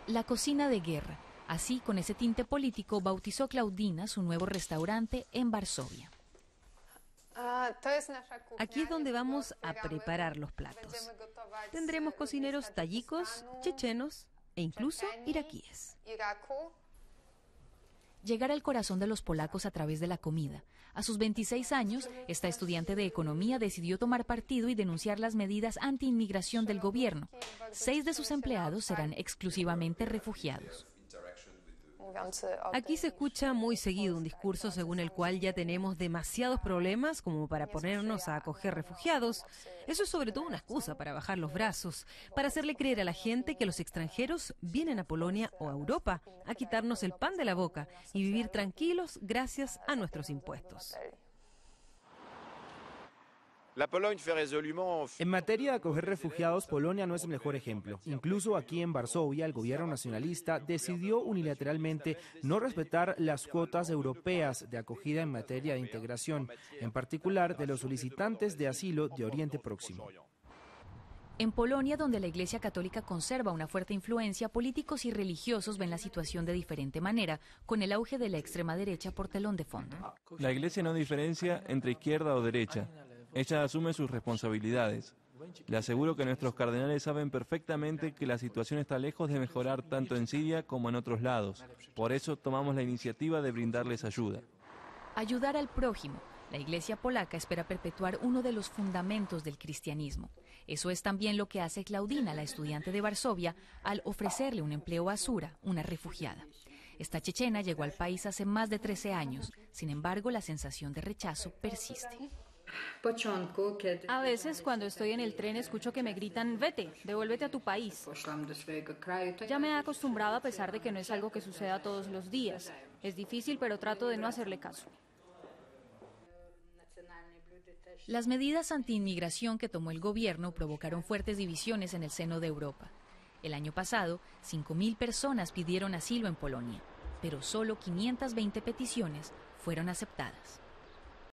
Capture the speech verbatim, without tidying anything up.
La cocina de guerra. Así, con ese tinte político, bautizó Klaudina su nuevo restaurante en Varsovia. Aquí es donde vamos a preparar los platos. Tendremos cocineros tayikos, chechenos e incluso iraquíes. Llegar al corazón de los polacos a través de la comida. A sus veintiséis años, esta estudiante de economía decidió tomar partido y denunciar las medidas anti-inmigración del gobierno. Seis de sus empleados serán exclusivamente refugiados. Aquí se escucha muy seguido un discurso según el cual ya tenemos demasiados problemas como para ponernos a acoger refugiados. Eso es sobre todo una excusa para bajar los brazos, para hacerle creer a la gente que los extranjeros vienen a Polonia o a Europa a quitarnos el pan de la boca y vivir tranquilos gracias a nuestros impuestos. En materia de acoger refugiados, Polonia no es el mejor ejemplo. Incluso aquí en Varsovia, el gobierno nacionalista decidió unilateralmente no respetar las cuotas europeas de acogida en materia de integración, en particular de los solicitantes de asilo de Oriente Próximo. En Polonia, donde la Iglesia Católica conserva una fuerte influencia, políticos y religiosos ven la situación de diferente manera, con el auge de la extrema derecha por telón de fondo. La Iglesia no diferencia entre izquierda o derecha. Ella asume sus responsabilidades. Le aseguro que nuestros cardenales saben perfectamente que la situación está lejos de mejorar tanto en Siria como en otros lados. Por eso tomamos la iniciativa de brindarles ayuda. Ayudar al prójimo. La Iglesia polaca espera perpetuar uno de los fundamentos del cristianismo. Eso es también lo que hace Klaudina, la estudiante de Varsovia, al ofrecerle un empleo a Sura, una refugiada. Esta chechena llegó al país hace más de trece años. Sin embargo, la sensación de rechazo persiste. A veces cuando estoy en el tren escucho que me gritan, vete, devuélvete a tu país. Ya me he acostumbrado a pesar de que no es algo que suceda todos los días. Es difícil, pero trato de no hacerle caso. Las medidas anti-inmigración que tomó el gobierno provocaron fuertes divisiones en el seno de Europa. El año pasado, cinco mil personas pidieron asilo en Polonia, pero solo quinientas veinte peticiones fueron aceptadas.